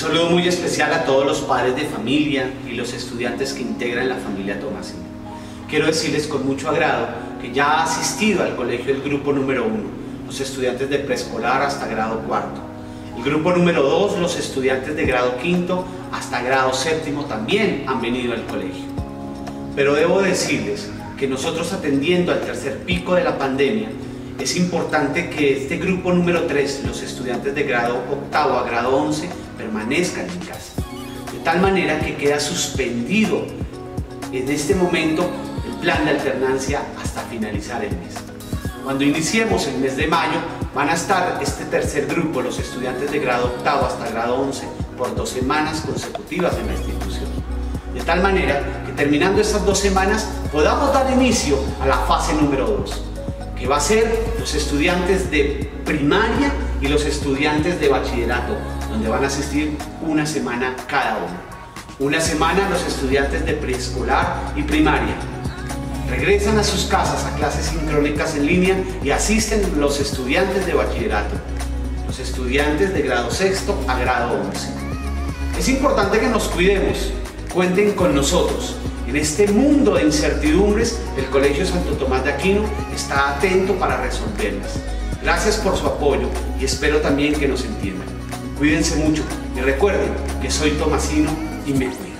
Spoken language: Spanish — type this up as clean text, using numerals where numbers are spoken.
saludo muy especial a todos los padres de familia y los estudiantes que integran la familia Tomasino. Quiero decirles con mucho agrado que ya ha asistido al colegio el grupo número 1, los estudiantes de preescolar hasta grado cuarto. El grupo número 2, los estudiantes de grado quinto hasta grado séptimo también han venido al colegio. Pero debo decirles que nosotros, atendiendo al tercer pico de la pandemia, es importante que este grupo número 3, los estudiantes de grado octavo a grado 11, permanezcan en casa. De tal manera que queda suspendido en este momento el plan de alternancia hasta finalizar el mes. Cuando iniciemos el mes de mayo, van a estar este tercer grupo, los estudiantes de grado octavo hasta grado 11, por 2 semanas consecutivas en la institución. De tal manera que terminando estas 2 semanas podamos dar inicio a la fase número 2, que va a ser los estudiantes de primaria y los estudiantes de bachillerato, donde van a asistir 1 semana cada uno. 1 semana los estudiantes de preescolar y primaria. Regresan a sus casas a clases sincrónicas en línea y asisten los estudiantes de bachillerato, los estudiantes de grado sexto a grado 11. Es importante que nos cuidemos, cuenten con nosotros. En este mundo de incertidumbres, el Colegio Santo Tomás de Aquino está atento para resolverlas. Gracias por su apoyo y espero también que nos entiendan. Cuídense mucho y recuerden que soy tomasino y me cuido.